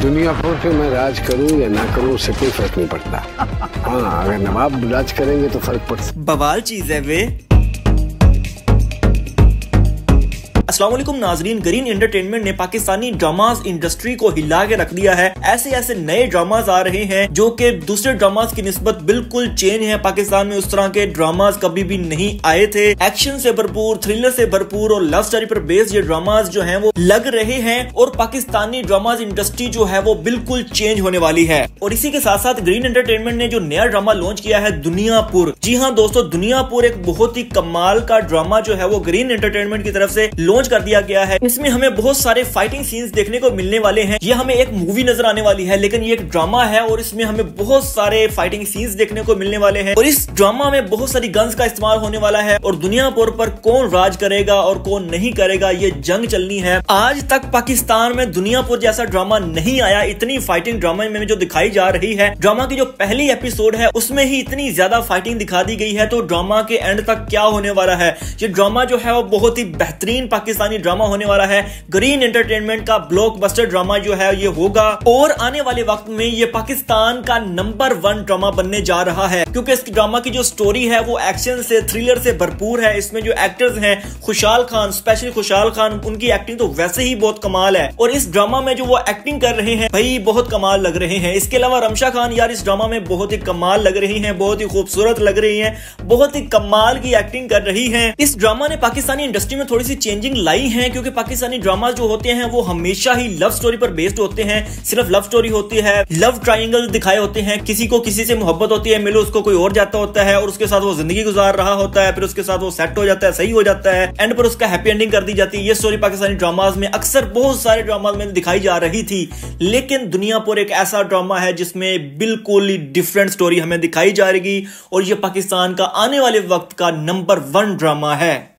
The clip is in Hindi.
दुनिया पर मैं राज करूं या ना करूं उससे कोई फर्क नहीं पड़ता। हाँ, अगर नवाब राज करेंगे तो फर्क पड़ सकता। बवाल चीज है वे। अस्सलाम वालेकुम नाजरीन, ग्रीन एंटरटेनमेंट ने पाकिस्तानी ड्रामास इंडस्ट्री को हिला के रख दिया है। ऐसे ऐसे नए ड्रामास आ रहे हैं जो कि दूसरे ड्रामास की निस्बत बिल्कुल चेंज है। पाकिस्तान में उस तरह के ड्रामास कभी भी नहीं आए थे। एक्शन से भरपूर, थ्रिलर से भरपूर और लव स्टोरी पर बेस्ड ये ड्रामास जो हैं वो लग रहे हैं और पाकिस्तानी ड्रामास इंडस्ट्री जो है वो बिल्कुल चेंज होने वाली है। और इसी के साथ साथ ग्रीन एंटरटेनमेंट ने जो नया ड्रामा लॉन्च किया है दुनियापुर। जी हाँ दोस्तों, दुनियापुर एक बहुत ही कमाल का ड्रामा जो है वो ग्रीन एंटरटेनमेंट की तरफ से लॉन्च कर दिया गया है। इसमें हमें बहुत सारे फाइटिंग सीन्स देखने को मिलने वाले हैं। ये हमें एक मूवी नजर आने वाली है लेकिन ये एक ड्रामा है और इसमें हमें बहुत सारे फाइटिंग सीन्स देखने को मिलने वाले हैं। और इस ड्रामा में बहुत सारी गन्स का इस्तेमाल होने वाला है और दुनियापुर पर कौन राज करेगा और कौन नहीं करेगा ये जंग चलनी है। आज तक पाकिस्तान में दुनियापुर जैसा ड्रामा नहीं आया। इतनी फाइटिंग ड्रामा में जो दिखाई जा रही है, ड्रामा की जो पहली एपिसोड है उसमें ही इतनी ज्यादा फाइटिंग दिखा दी गई है। तो ड्रामा के एंड तक क्या होने वाला है? ये ड्रामा जो है वो बहुत ही बेहतरीन पाकिस्तानी ड्रामा होने वाला है। ग्रीन एंटरटेनमेंट का ब्लॉकबस्टर ड्रामा जो है ये होगा और आने वाले वक्त में ये पाकिस्तान का नंबर 1 ड्रामा बनने जा रहा है, क्योंकि इस ड्रामा की जो स्टोरी है वो एक्शन से, थ्रिलर से भरपूर है। इसमें जो एक्टर्स हैं, खुशहाल खान, स्पेशली खुशहाल खान, उनकी एक्टिंग तो वैसे ही बहुत कमाल है और इस ड्रामा में जो वो एक्टिंग कर रहे हैं भाई बहुत कमाल लग रहे हैं। इसके अलावा रमशा खान यार इस ड्रामा में बहुत ही कमाल लग रही हैं, बहुत ही खूबसूरत लग रही हैं, बहुत ही कमाल की एक्टिंग कर रही हैं। इस ड्रामा ने पाकिस्तानी इंडस्ट्री में थोड़ी सी चेंजिंग लाई है, क्योंकि पाकिस्तानी ड्रामा जो होते हैं वो हमेशा ही लव स्टोरी पर बेस्ड होते हैं। सिर्फ लव स्टोरी होती है, लव ट्रायंगल दिखाए होते हैं। किसी को किसी से मोहब्बत होती है, मिलो उसको कोई और जाता होता है और उसके साथ वो जिंदगी गुजार रहा होता है, फिर उसके साथ वो सेट हो जाता है, सही हो जाता है, एंड पर उसका हैप्पी एंडिंग कर दी जाती है। ये स्टोरी पाकिस्तानी ड्रामास में अक्सर बहुत सारे ड्रामास में दिखाई जा रही थी। लेकिन दुनियापुर एक ऐसा ड्रामा है जिसमें बिल्कुल ही डिफरेंट स्टोरी हमें दिखाई जाएगी और ये पाकिस्तान का आने वाले वक्त का नंबर 1 ड्रामा है।